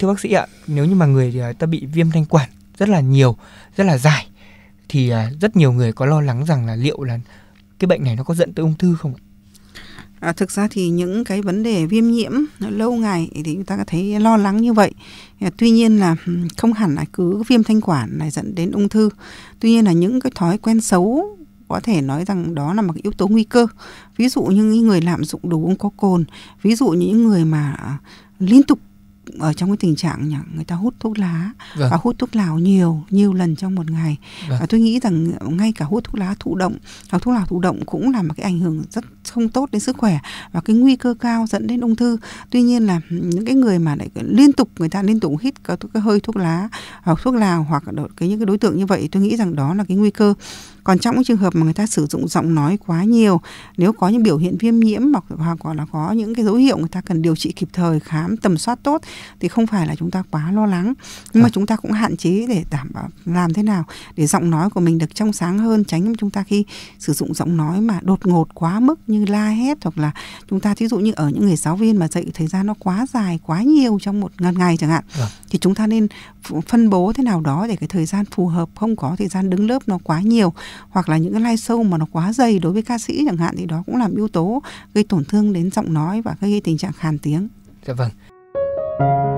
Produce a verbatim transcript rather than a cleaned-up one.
thưa bác sĩ ạ, nếu như mà người ta bị viêm thanh quản rất là nhiều, rất là dài thì rất nhiều người có lo lắng rằng là liệu là cái bệnh này nó có dẫn tới ung thư không ạ? À, thực ra thì những cái vấn đề viêm nhiễm lâu ngày thì chúng ta có thấy lo lắng như vậy. Tuy nhiên là không hẳn là cứ viêm thanh quản này dẫn đến ung thư. Tuy nhiên là những cái thói quen xấu có thể nói rằng đó là một yếu tố nguy cơ. Ví dụ như những người lạm dụng đồ uống có cồn, ví dụ như những người mà liên tục ở trong cái tình trạng người ta hút thuốc lá vâng. và hút thuốc lào nhiều nhiều lần trong một ngày. Vâng. Và tôi nghĩ rằng ngay cả hút thuốc lá thụ động hoặc thuốc lào thụ động cũng là một cái ảnh hưởng rất không tốt đến sức khỏe và cái nguy cơ cao dẫn đến ung thư. Tuy nhiên là những cái người mà lại liên tục người ta liên tục hít cái, cái hơi thuốc lá hoặc thuốc lào hoặc cái những cái đối tượng như vậy, tôi nghĩ rằng đó là cái nguy cơ. Còn trong cái trường hợp mà người ta sử dụng giọng nói quá nhiều, nếu có những biểu hiện viêm nhiễm hoặc hoặc là có những cái dấu hiệu người ta cần điều trị kịp thời, khám tầm soát tốt thì không phải là chúng ta quá lo lắng. Nhưng à. mà chúng ta cũng hạn chế để đảm bảo làm thế nào để giọng nói của mình được trong sáng hơn, tránh chúng ta khi sử dụng giọng nói mà đột ngột quá mức như la hét, hoặc là chúng ta thí dụ như ở những người giáo viên mà dạy thời gian nó quá dài, quá nhiều trong một ngày chẳng hạn, à. thì chúng ta nên phân bố thế nào đó để cái thời gian phù hợp, không có thời gian đứng lớp nó quá nhiều, hoặc là những cái live show mà nó quá dày đối với ca sĩ chẳng hạn, thì đó cũng làm yếu tố gây tổn thương đến giọng nói và gây tình trạng khàn tiếng. Dạ vâng.